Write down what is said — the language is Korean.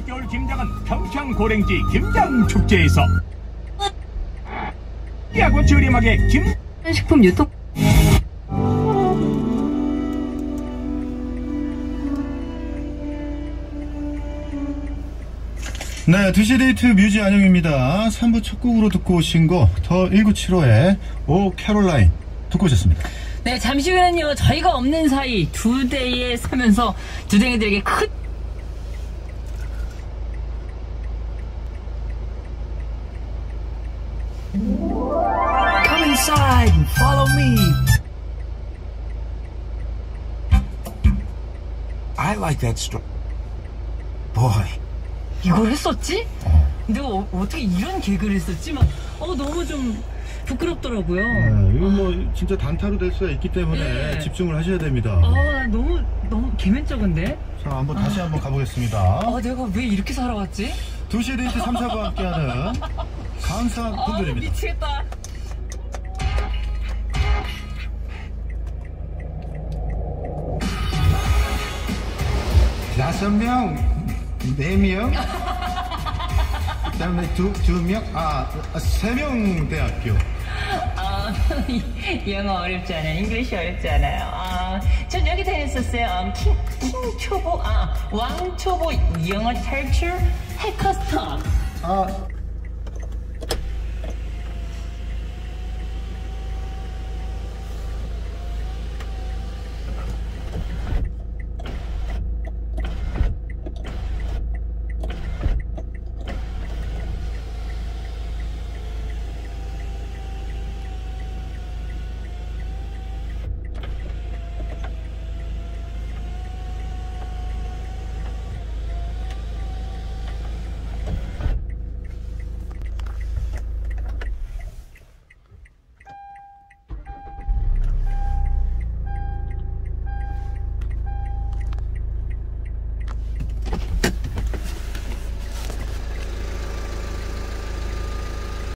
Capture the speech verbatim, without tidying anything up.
올겨울 김장은 평창 고랭지 김장축제에서 야구 저렴하게 김 식품 유통 네, 두 시 데이트 뮤지 안영입니다. 삼 부 첫 곡으로 듣고 오신 거 더 천구백칠십오의 오 캐롤라인 듣고 오셨습니다. 네, 잠시 후에는요, 저희가 없는 사이 두 대에 서면서 두댕이들에게 큰 Come inside and follow me. I like that story. Boy. 이걸 했었지? 내가 어, 어떻게 이런 개그를 했었지? 막, 어, 너무 좀 부끄럽더라고요. 네, 이거 뭐 진짜 단타로 될 수가 있기 때문에 네. 집중을 하셔야 됩니다. 아, 나 너무, 너무 개면적인데? 자, 한번 다시 한번 가보겠습니다. 아, 내가 왜 이렇게 살아왔지? 두 시 데이트 삼, 사부와 함께하는 감사한 아, 분들입니다. 미치겠다. 다섯 명, 네 명, 그다음에 두, 두 명, 아, 세 명 대학교. 아, 영어 어렵지 않아요. 잉글리시 어렵지 않아요. 아, 전 여기 다녔었어요. 음, 킹, 킹 초보, 아, 왕 초보 영어 탈출 해커스터. 아,